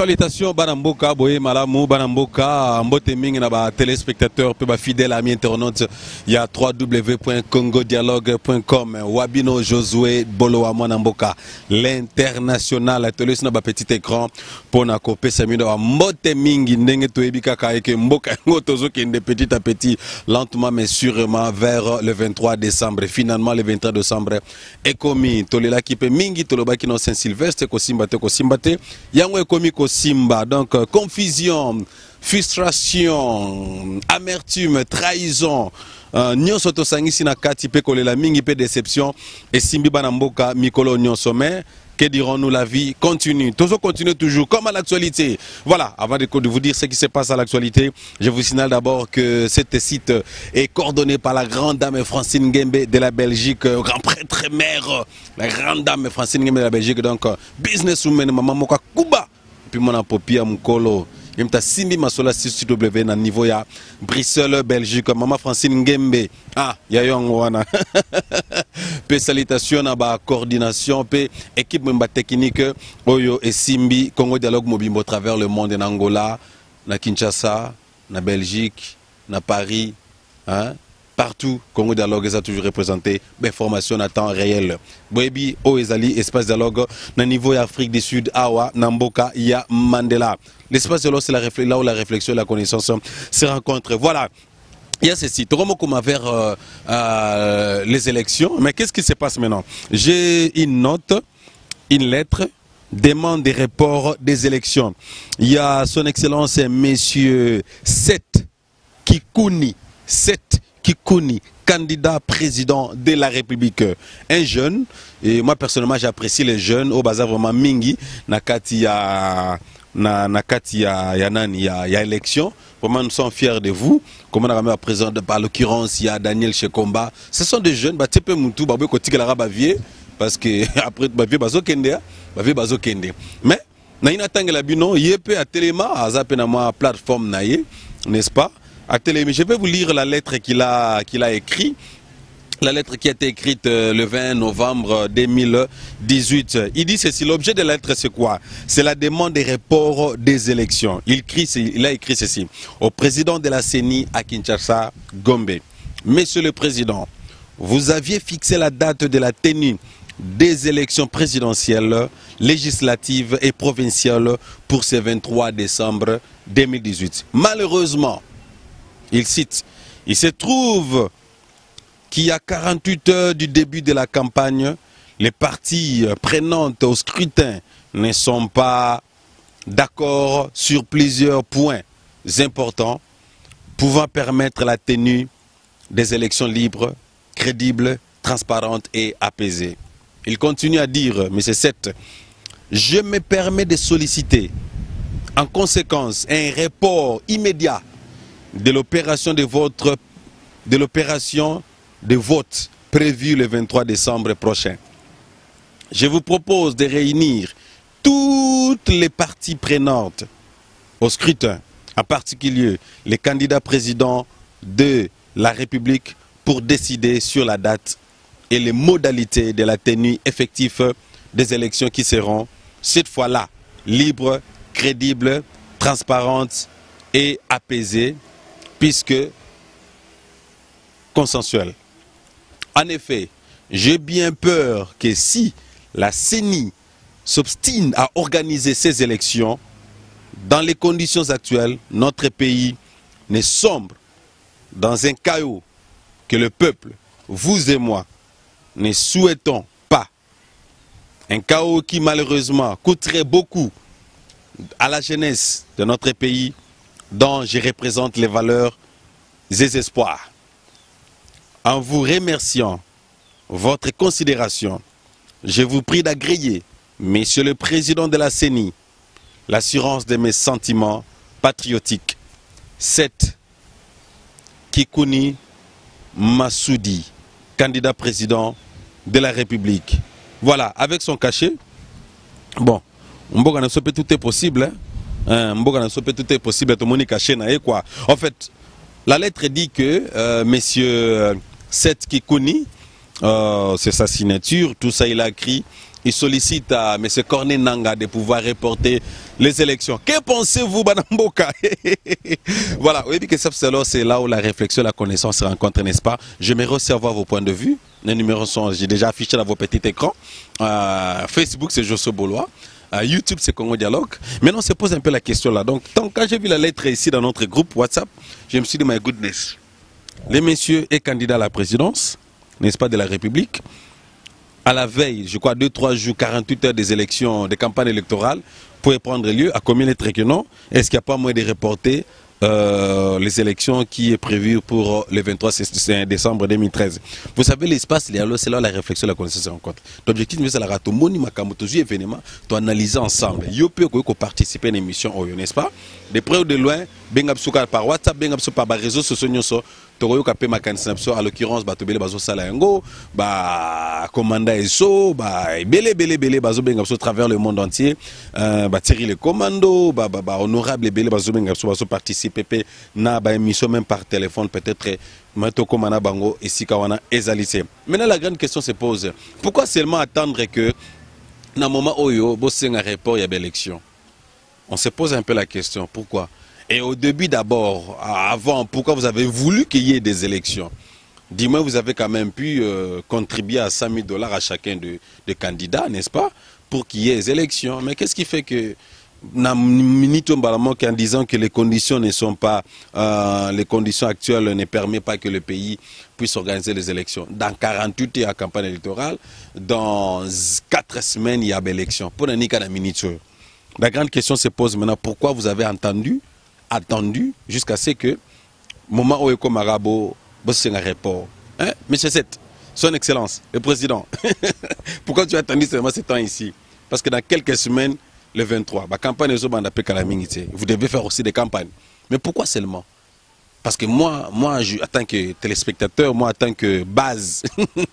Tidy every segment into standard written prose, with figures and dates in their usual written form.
Salutations Banamboka, Boye Malamu, Banamboka, Mbote Ming, Naba téléspectateurs, peu fidèles amis internautes, il y a www.congodialogue.com, Wabino Josué Bolo Amwanamboka, l'international, atelier sur petit écran pour na copé Samino Mbote Ming, Nenge Toebika Kaeke Mboka Ngotozo qui est petit à petit, lentement mais sûrement vers le 23 décembre. Finalement, le 23 décembre est commis. Tolela qui peut Mingi, Toloba qui non Saint-Sylvestre, Kosimbate, Yango est commis Simba, donc confusion, frustration, amertume, trahison, nyonso to sangisi na kati pe kolela mingi pe déception et Simbi Banamboka Mikolo nyonso mais que dirons-nous, la vie continue. Toujours continue toujours comme à l'actualité. Voilà, avant de vous dire ce qui se passe à l'actualité, je vous signale d'abord que cet site est coordonné par la grande dame Francine Ngembe de la Belgique, grand prêtre mère, la grande dame Francine Ngembe de la Belgique, donc businesswoman Maman Moka Kuba. Puis mon apopia Mukolo. Il m'a simbi masola 6W na niveau ya Bruxelles Belgique Maman Francine Ngembe. Ah, ya wana. Pe salutation na ba coordination pe équipe memba technique Oyo et Simbi Congo Dialogue Mobimbo à travers le monde en Angola, na Kinshasa, na Belgique, na Paris, hein? Partout, Congo Dialogue est toujours représenté, mais formation à temps réel. Boebi, Oezali, espace dialogue, na niveau Afrique du Sud, Awa, Namboka, ya Mandela. L'espace dialogue, c'est là où la réflexion et la connaissance se rencontrent. Voilà. Il y a ceci, comme vers les élections, mais qu'est-ce qui se passe maintenant? J'ai une note, une lettre, demande des reports des élections. Il y a son excellence, monsieur Seth Kikouni, candidat président de la République. Un jeune, et moi personnellement j'apprécie les jeunes, au bazar vraiment mingi, nakati ya élection. Vraiment nous sommes fiers de vous. Comme on a à présent, par l'occurrence, il y a Daniel Chekomba. Ce sont des jeunes, parce que après bazo kende. Mais naina tangela bino yepe a téléma a zapena moi plateforme naie, n'est-ce pas? Je vais vous lire la lettre qu'il a écrite. La lettre qui a été écrite le 20 novembre 2018. Il dit ceci, l'objet de la lettre c'est quoi? C'est la demande des reports des élections. Il a écrit ceci. Au président de la CENI à Kinshasa, Gombe. Monsieur le Président, vous aviez fixé la date de la tenue des élections présidentielles, législatives et provinciales pour ce 23 décembre 2018. Malheureusement, il cite, il se trouve qu'il y a 48 heures du début de la campagne, les parties prenantes au scrutin ne sont pas d'accord sur plusieurs points importants pouvant permettre la tenue des élections libres, crédibles, transparentes et apaisées. Il continue à dire, M. Seth, je me permets de solliciter en conséquence un report immédiat de l'opération de vote prévue le 23 décembre prochain. Je vous propose de réunir toutes les parties prenantes au scrutin, en particulier les candidats présidents de la République pour décider sur la date et les modalités de la tenue effective des élections qui seront, cette fois-là, libres, crédibles, transparentes et apaisées, puisque consensuel. En effet, j'ai bien peur que si la CENI s'obstine à organiser ces élections, dans les conditions actuelles, notre pays ne sombre dans un chaos que le peuple, vous et moi, ne souhaitons pas. Un chaos qui malheureusement coûterait beaucoup à la jeunesse de notre pays, dont je représente les valeurs et les espoirs. En vous remerciant votre considération, je vous prie d'agréer, Monsieur le Président de la CENI, l'assurance de mes sentiments patriotiques. Seth Kikouni Massoudi, candidat président de la République. Voilà, avec son cachet. Bon, tout est possible. Tout est possible. En fait, la lettre dit que monsieur Seth Kikouni, c'est sa signature, tout ça il a écrit, il sollicite à M. Corné Nanga de pouvoir reporter les élections. Que pensez-vous, Banamboka? Voilà, oui, c'est là où la réflexion, la connaissance se rencontrent, n'est-ce pas? J'aimerais aussi avoir vos points de vue. Les numéros sont, j'ai déjà affiché dans vos petits écrans. Facebook, c'est Josso Bolois. YouTube, c'est Congo Dialogue. Maintenant, on se pose un peu la question là. Donc, quand j'ai vu la lettre ici dans notre groupe WhatsApp, je me suis dit, my goodness, les messieurs est candidat à la présidence, n'est-ce pas, de la République. À la veille, je crois, 2-3 jours, 48 heures des élections, des campagnes électorales, pourraient prendre lieu. À combien les traits que non? Est-ce qu'il n'y a pas moyen de reporter les élections qui est prévues pour le 23 décembre 2013? Vous savez, l'espace, c'est là la réflexion, la connaissance se rencontre. L'objectif, c'est la rato moni makamoto événement, tu analyser ensemble. Yo peut participer à une émission, n'est-ce pas? De près ou de loin, bengabsuka par WhatsApp, bengabsuka par réseaux sociaux. À l'occurrence, Batobele Bazo Salayango, Commanda Eso, Bele Bazo Bengabso travers le monde entier, Thierry le Commando, Honorable Bele Bazo Bengabso Bazo participer na émission même par téléphone, peut-être Matoko Mana Bango et Sikawana Ezalissé. Maintenant, la grande question se pose, pourquoi seulement attendre que, dans le moment où il y a un report, il y a l'élection? On se pose un peu la question, pourquoi? Et au début d'abord, avant, pourquoi vous avez voulu qu'il y ait des élections? Dis-moi, vous avez quand même pu contribuer à 100 000 $ à chacun de candidats, n'est-ce pas? Pour qu'il y ait des élections. Mais qu'est-ce qui fait que, en disant que les conditions ne sont pas, les conditions actuelles ne permettent pas que le pays puisse organiser les élections? Dans 48 heures à campagne électorale, dans 4 semaines, il y a des élections. Pour la la grande question se pose maintenant, pourquoi vous avez attendu jusqu'à ce que moment où Eko Marabo bosse un report. Hein? Monsieur 7, son excellence, le président. Pourquoi tu as attendu seulement ce temps ici? Parce que dans quelques semaines, le 23, la campagne vous devez faire aussi des campagnes. Mais pourquoi seulement? Parce que moi, en tant que téléspectateur, moi en tant que base,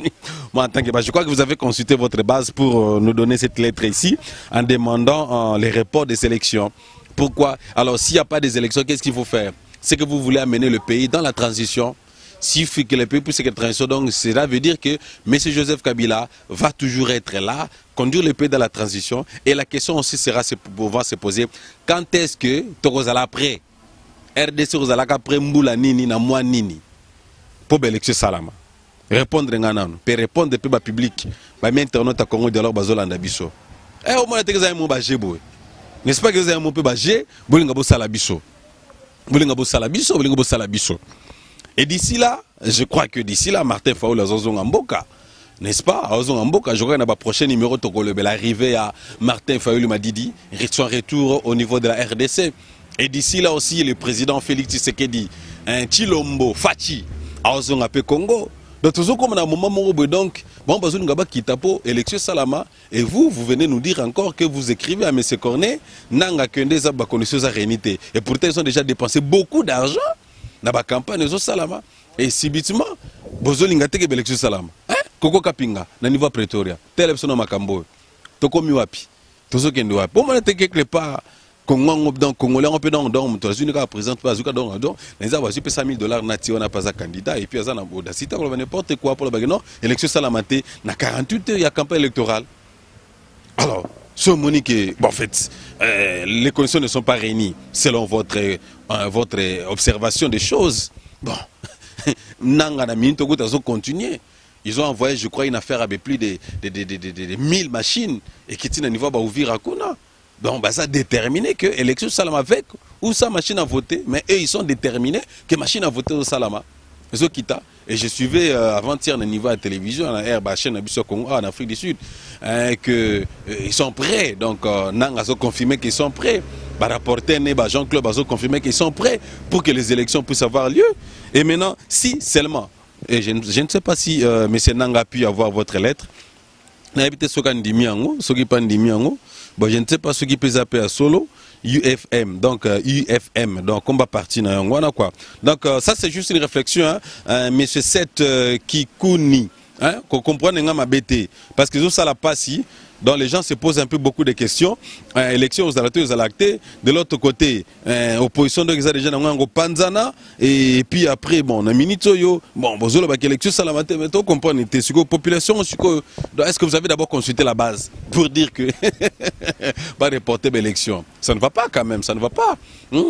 je crois que vous avez consulté votre base pour nous donner cette lettre ici en demandant les reports des élections. Pourquoi? Alors, s'il n'y a pas des élections, qu'est-ce qu'il faut faire? C'est que vous voulez amener le pays dans la transition. S'il faut que le pays puisse être transition, donc cela veut dire que M. Joseph Kabila va toujours être là, conduire le pays dans la transition. Et la question aussi sera pouvoir se poser, quand est-ce que Tokozala après RDC Ozala après Mboula Nini na moi Nini pour l'élection Salama? Répondre ngana peut répondre depuis le public. Ba internaute à Congo Dialogue bazolanda biso. Au moins t'es mo ba jebo. N'est-ce pas que vous avez un peu bagé, Bolingabo Salabiso. Bolingabo Salabiso, Bolingabo Salabiso. Et d'ici là, je crois que d'ici là, Martin Faoul a Mboka. N'est-ce pas? Mboka, je crois que dans le prochain numéro, l'arrivée à Martin Faoul m'a dit, son retour au niveau de la RDC. Et d'ici là aussi, le président Félix Tshisekedi, Chilombo, Fachi, à Congo. Donc, toujours comme dans un moment où donc, bon, élection Salama, et vous venez nous dire encore que vous écrivez à M. Cornet, Nanga Kende Zaba connaissance à réunité. Et pourtant, ils ont déjà dépensé beaucoup d'argent dans la campagne de Salama. Et subitement, Bozolinga Teke élection Salama. Hein? Koko Kapinga, na niveau Pretoria, tel son Makambo, Toko Miwapi, Tozo Kende Wapi. Pour moi, quelque part. Congolais, on peut donc, présente pas donc, les avoir 100 000 $ nati, on n'a pas un candidat, et puis on a audacité, on va n'importe quoi pour le bagage. Non, élection Salamate, na 48 heures, il y a campagne électorale. Alors, ce Monique, bon, en fait, les conditions ne sont pas réunies selon votre observation des choses. Bon, Nanga na minute, on continuer. Ils ont envoyé, je crois, une affaire avec plus de 1000 machines, et qui tient à niveau à ouvrir à Kuna. Donc, ça a déterminé que l'élection Salama avec ou sa machine à voter, mais eux, ils sont déterminés que machine à voter au Salama. Et je suivais avant-hier au niveau de la télévision, à la chaîne Congo, en Afrique du Sud, qu'ils sont prêts. Donc, Nang a confirmé qu'ils sont prêts. Rapporter Jean-Claude a confirmé qu'ils sont prêts pour que les élections puissent avoir lieu. Et maintenant, si seulement, et je ne sais pas si M. Nang a pu avoir votre lettre, bon, je ne sais pas ce qui peut zapper à solo, UFM, donc UFM, donc on va partir dans quoi. Donc ça c'est juste une réflexion, hein, monsieur 7 Kikouni, hein, qu'on comprenne ma bêtise, parce que ça la passe, Donc les gens se posent un peu beaucoup de questions. Élection aux alateurs, aux alactés. De l'autre côté, opposition de gens en Panzana. Et puis après, bon, on a Minitoyo. Bon, vous avez l'élection Salamate. Mais vous comprenez, c'est la population. Est-ce que vous avez d'abord consulté la base pour dire que va reporter l'élection? Ça ne va pas quand même, ça ne va pas. Vous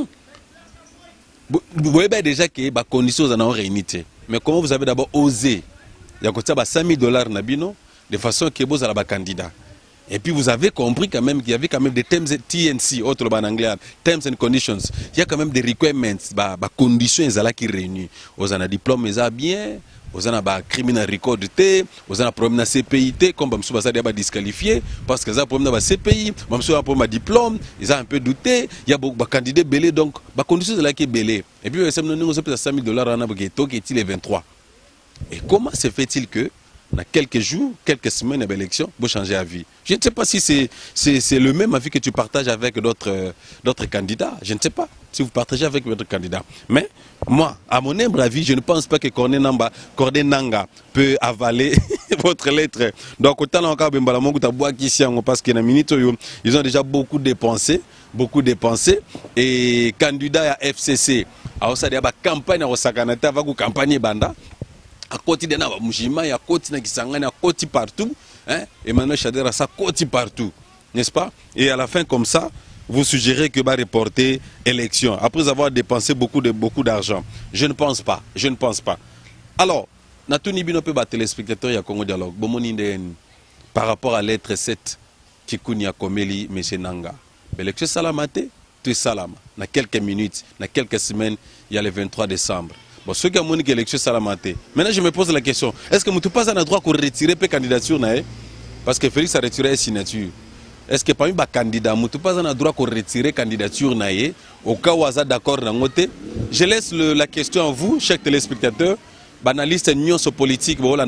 voyez déjà que les conditions sont en réunité. Mais comment vous avez d'abord osé? Il y a $5 000 Nabino, de façon que vous avez un candidat. Et puis vous avez compris quand même qu'il y avait quand même des terms TNC, autre en anglais, terms and conditions. Il y a quand même des requirements, des conditions qui réunissent. Vous avez un diplôme, vous avez bien, vous avez un criminal record, vous avez un problème de CPIT, comme vous avez disqualifié, parce que vous avez un problème de CPI, vous avez un problème de diplôme, ils ont un peu douté, il y a beaucoup de candidats belés, donc les conditions sont belées. Et puis vous avez $5 000 qui est les 23. Et comment se fait-il que dans quelques jours, quelques semaines de l'élection, vous changez d'avis? Je ne sais pas si c'est le même avis que tu partages avec d'autres candidats. Je ne sais pas si vous partagez avec votre candidat. Mais moi, à mon humble avis, je ne pense pas que Corné Nanga peut avaler votre lettre. Donc, autant encore, parce qu'ils ont déjà beaucoup dépensé. Et candidat à FCC, à la campagne à Osakanata, va campagne banda. À côté de na Mujima, à côté de Kisangani, à côté partout, hein? Emmanuel Chadera, ça côté partout, n'est-ce pas? Et à la fin, comme ça, vous suggérez que va reporter élection après avoir dépensé beaucoup d'argent. Je ne pense pas. Alors, Natuni Binope ba téléspectateur ya Congo Dialogue, par rapport à lettre 7 Kikunya Komeli M. Nanga. L'élection salamate, tu es salama. Dans quelques minutes, dans quelques semaines, il y a le 23 décembre. Bon, ceux qui ont dit que l'élection salamate. Maintenant, je me pose la question, est-ce que nous n'avons pas un droit pour retirer la candidature? Parce que Félix a retiré la signature. Est-ce que parmi les candidats, nous n'avons pas un droit pour retirer la candidature? Au cas où vous êtes d'accord? Je laisse la question à vous, chers téléspectateurs, analystes news politique, vous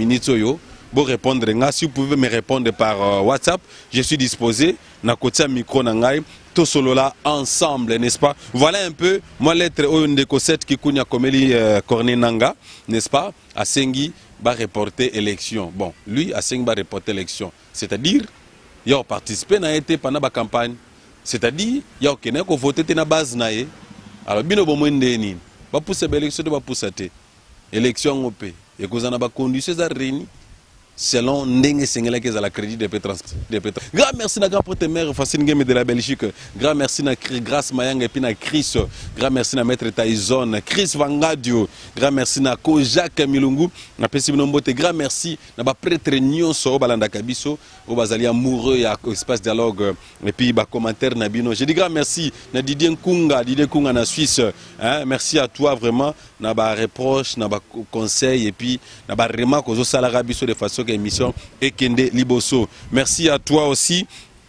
répondre. Si vous pouvez me répondre par WhatsApp, je suis disposé. Na côté micro nangai, tout solo là ensemble, n'est-ce pas? Voilà un peu moi lettre Oyondeko 7 qui kunya komeli Corné Nanga, n'est-ce pas? Asengi va reporter élection. Bon, lui Asengi va reporter élection. C'est-à-dire il a participé na été pendant la campagne. C'est-à-dire il y a aucun qui voté na base naé. Alors bino bomo ndeni. Ba pousser élection ba pousser élection op et que vous en avez conditions à réunir. Selon Ndenge Sengela qui est à la crédit de Pétrans. Grand merci à grand prêtre Facine Game de la Belgique. Grand merci à Grâce Mayang et puis à Chris. Grand merci à Maître Tyson, Chris Vangadio. Grand merci à Kojak Milungu. Na Pessi Nombote. Grand merci à prêtre Nyonso Balanda Kabiso. Au Bazali amoureux à espace dialogue et puis bah commentaire Nabino. Je dis grand merci à Didier Nkunga na Suisse. Hein? Merci à toi vraiment. Na ba reproche, na ba conseil et puis na ba remarque aux salariés de façon émission et Kende Liboso. Merci à toi aussi.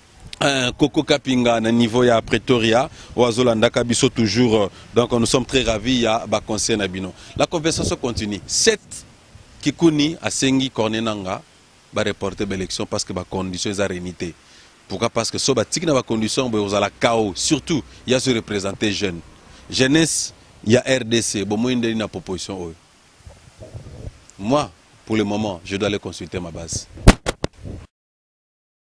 Coco Kapinga na niveau ya Pretoria, Oazolanda Kabiso toujours. Donc nous sommes très ravis à conseil Nabino. La conversation continue. 7 Kikuni à Sengi Corné Nanga va reporter l'élection parce que les conditions sont réunité. Pourquoi? Parce que si vous avez des conditions, vous avez chaos. Surtout, il y a se représenter jeune. Jeunesse, il y a RDC. Bon, moi, il y a une proposition. Moi, pour le moment, je dois aller consulter ma base.